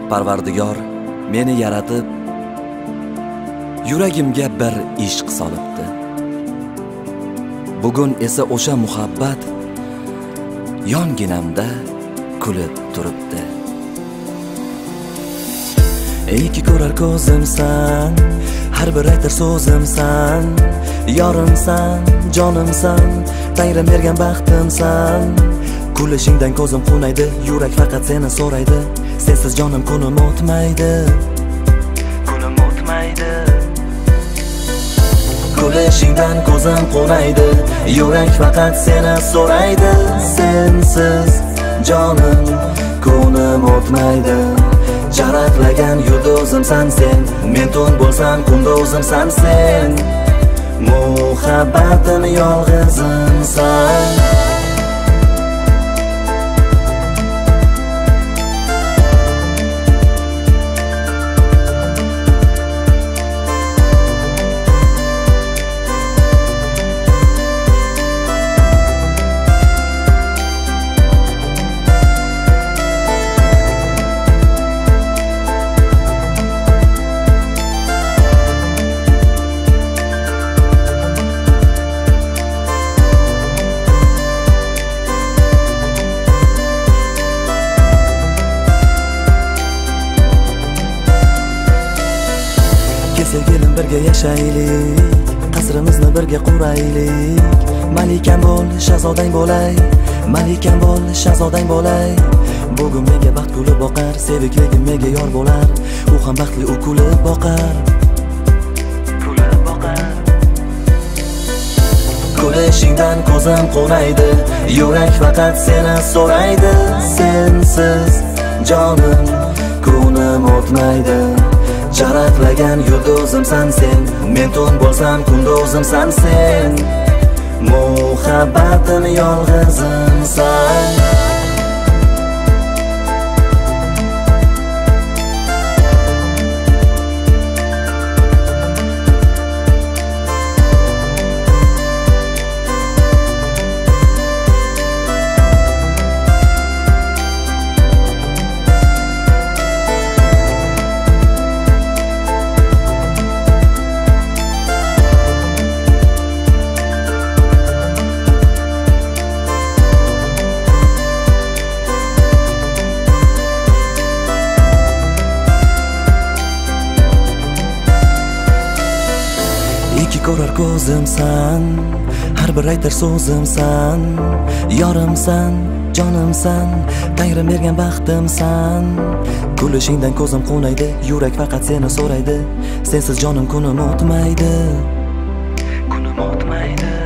Parvardigor meni yaratib, yuragimga bir ishq solibdi. Bugun esa o'sha muhabbat yonginamda kulib turibdi. Ey ki ko'rar ko'zimsan, har bir aytar so'zimsan, yorimsan, jonimsan, Tangrim bergan baxtimsan. Kulishingdan ko'zim qunaydi, yurak faqat seni so'raydi. Sensiz jonim kunim o'tmaydi, kunim o'tmaydi. Kulishingdan ko'zim qunaydi, yurak faqat seni so'raydi. Sensiz jonim kunim o'tmaydi. Charaqlagan yulduzimsan sen, men tun bo'lsam kunduzimsan sen. Muhabbatim yolg'izimsan. Sevgilim birga yashaylik, qasrimizni birga quraylik. Malikam bo'l, shahzodang bo'lay, malikam bo'l, shahzodang bo'lay. Bugun menga baxt kulib boqar, sevikligim menga yor bo'lar. U ham baxtli, u kulib boqar, kulib boqar. Kulishingdan ko'zim qunaydi, yurak faqat seni so'raydi. Sensiz jonim kunim o'tmaydi. Charaqlagan yulduzimsan sen, men tun bo'lsam kunduzimsan sen. Muhabbatim yolg'izimsan. Iki ko'rar ko'zimsan, har bir aytar so'zimsan, yorimsan, jonimsan, Tangrim bergan baxtimsan. Kulishingdan ko'zim qunaydi, yurak faqat seni so'raydi. Sensiz jonim kunim o'tmaydi, kunim o'tmaydi.